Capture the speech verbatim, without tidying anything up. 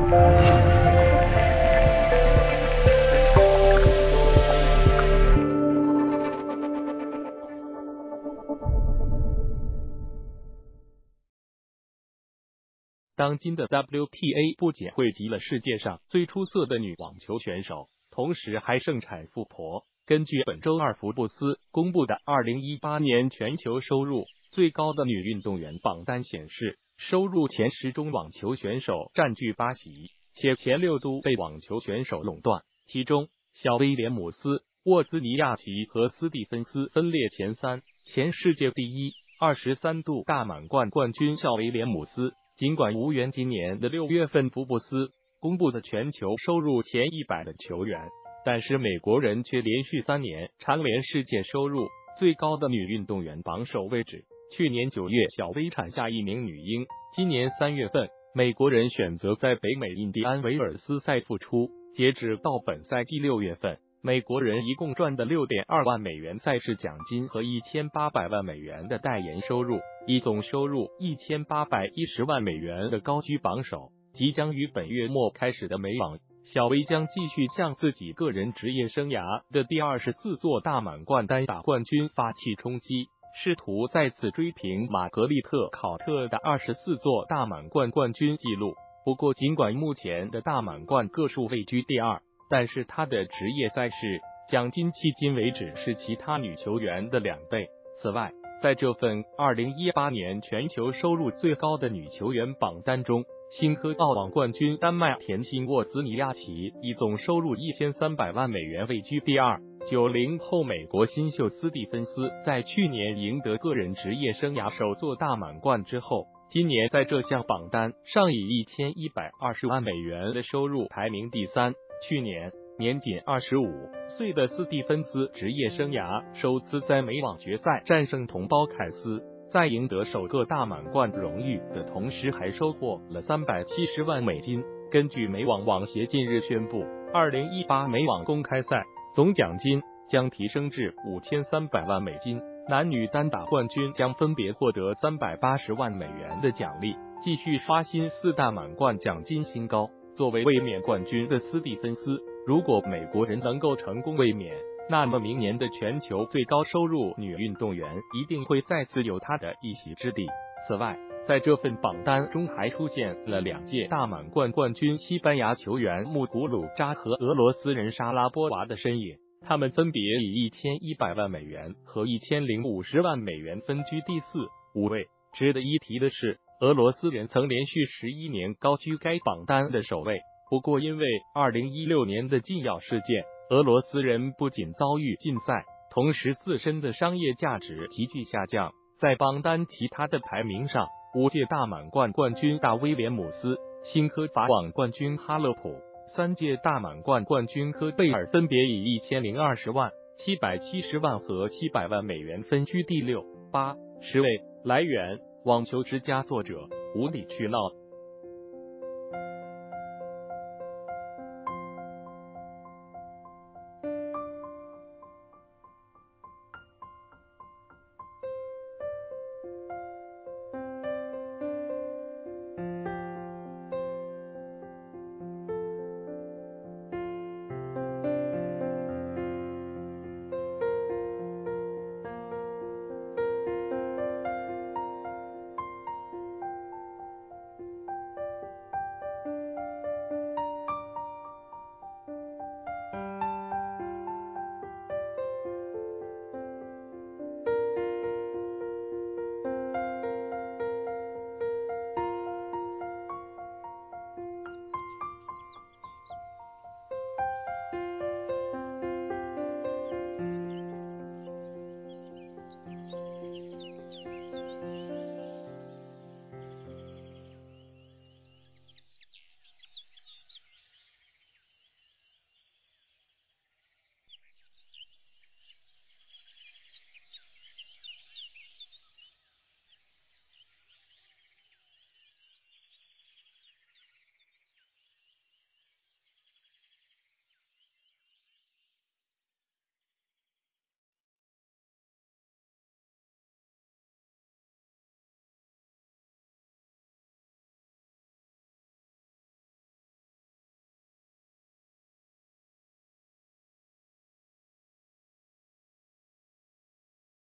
当今的 W T A 不仅汇集了世界上最出色的女网球选手，同时还盛产富婆。根据本周二福布斯公布的二零一八年全球收入最高的女运动员榜单显示，收入前十中网球选手占据八席，且前六都被网球选手垄断。其中，小威廉姆斯、沃兹尼亚奇和斯蒂芬斯分列前三。前世界第一、二十三度大满贯冠军小威廉姆斯，尽管无缘今年的六月份福布斯公布的全球收入前一百的球员，但是美国人却连续三年蝉联世界收入最高的女运动员榜首位置。去年九月，小威产下一名女婴，今年三月份，美国人选择在北美印第安维尔斯赛复出。截止到本赛季六月份，美国人一共赚的 六点二万美元赛事奖金和一千八百万美元的代言收入，以总收入一千八百一十万美元的高居榜首。即将于本月末开始的美网，小威将继续向自己个人职业生涯的第二十四座大满贯单打冠军发起冲击，试图再次追平玛格丽特·考特的二十四座大满贯冠军纪录。不过，尽管目前的大满贯个数位居第二，但是他的职业赛事奖金迄今为止是其他女球员的两倍。此外，在这份二零一八年全球收入最高的女球员榜单中，新科澳网冠军丹麦甜心沃兹尼亚奇以总收入一千三百万美元位居第二。九零后美国新秀斯蒂芬斯在去年赢得个人职业生涯首座大满贯之后，今年在这项榜单上以一千一百二十万美元的收入排名第三。去年年仅二十五岁的斯蒂芬斯职业生涯首次在美网决赛战胜同胞凯斯，在赢得首个大满贯荣誉的同时，还收获了三百七十万美金。根据美网网协近日宣布，二零一八美网公开赛总奖金将提升至五千三百万美金，男女单打冠军将分别获得三百八十万美元的奖励，继续刷新四大满贯奖金新高。作为卫冕冠军的斯蒂芬斯，如果美国人能够成功卫冕，那么明年的全球最高收入女运动员一定会再次有她的一席之地。此外，在这份榜单中还出现了两届大满贯冠军西班牙球员穆古鲁扎和俄罗斯人莎拉波娃的身影，他们分别以一千一百万美元和一千零五十万美元分居第四、五位。值得一提的是，俄罗斯人曾连续十一年高居该榜单的首位。不过，因为二零一六年的禁药事件，俄罗斯人不仅遭遇禁赛，同时自身的商业价值急剧下降。在榜单其他的排名上，五届大满贯冠军大威廉姆斯、新科法网冠军哈勒普、三届大满贯冠军科贝尔分别以一千零二十万、七百七十万和七百万美元分居第六、八、十位。来源：网球之家，作者无理取闹。